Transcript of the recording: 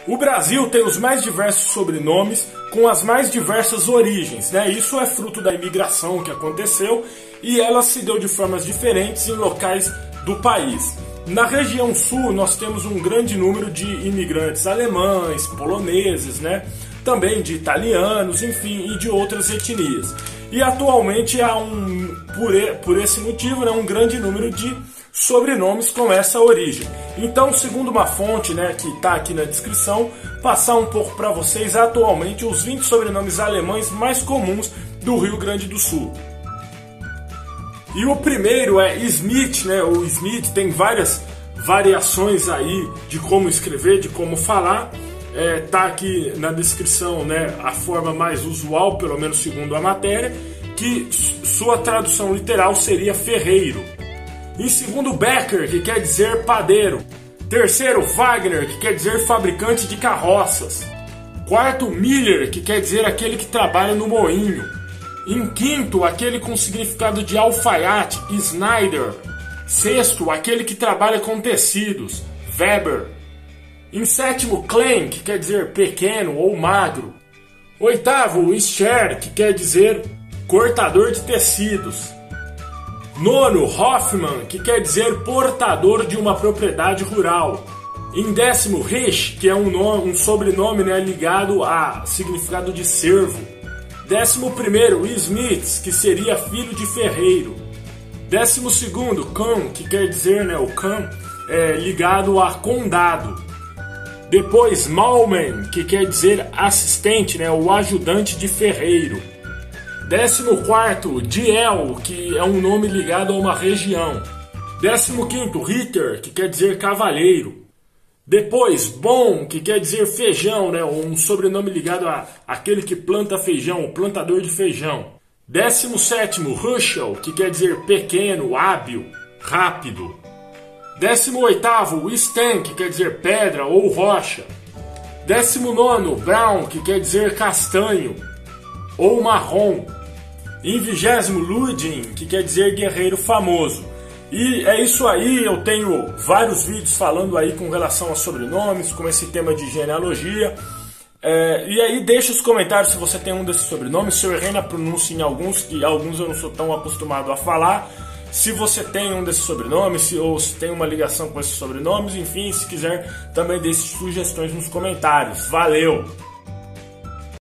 O Brasil tem os mais diversos sobrenomes com as mais diversas origens, né? Isso é fruto da imigração que aconteceu e ela se deu de formas diferentes em locais do país. Na região sul nós temos um grande número de imigrantes alemães, poloneses, né? Também de italianos, enfim, e de outras etnias. E atualmente há por esse motivo, né, um grande número de sobrenomes com essa origem. Então, segundo uma fonte, né, que está aqui na descrição, passar um pouco para vocês atualmente os 20 sobrenomes alemães mais comuns do Rio Grande do Sul. E o primeiro é Smith, né? O Smith tem várias variações aí de como escrever, de como falar. Tá aqui na descrição, né, a forma mais usual, pelo menos segundo a matéria, que sua tradução literal seria ferreiro. Em segundo, Becker, que quer dizer padeiro. Terceiro, Wagner, que quer dizer fabricante de carroças. Quarto, Miller, que quer dizer aquele que trabalha no moinho. Em quinto, aquele com significado de alfaiate, Snyder. Sexto, aquele que trabalha com tecidos, Weber. Em sétimo, Klein, que quer dizer pequeno ou magro. Oitavo, Scher, que quer dizer cortador de tecidos. Nono, Hoffman, que quer dizer portador de uma propriedade rural. Em décimo, Rich, que é um sobrenome, né, ligado a significado de servo. 11º, Smith, que seria filho de ferreiro. 12º, Kahn, que quer dizer, né, o Kahn, ligado a condado. Depois, Malman, que quer dizer assistente, né, o ajudante de ferreiro. 14º, Diel, que é um nome ligado a uma região. 15º, Ritter, que quer dizer cavalheiro. Depois, Bon, que quer dizer feijão, né, um sobrenome ligado a aquele que planta feijão, o plantador de feijão. 17º, Ruschel, que quer dizer pequeno, hábil, rápido. 18º, Stan, que quer dizer pedra ou rocha. 19º, Brown, que quer dizer castanho ou marrom. Em 20º, Ludin, que quer dizer guerreiro famoso. E é isso aí, eu tenho vários vídeos falando aí com relação a sobrenomes, com esse tema de genealogia. E aí deixa os comentários se você tem um desses sobrenomes, se eu errei na pronúncia em alguns, que alguns eu não sou tão acostumado a falar. Se você tem um desses sobrenomes, ou se tem uma ligação com esses sobrenomes, enfim, se quiser também deixe sugestões nos comentários. Valeu!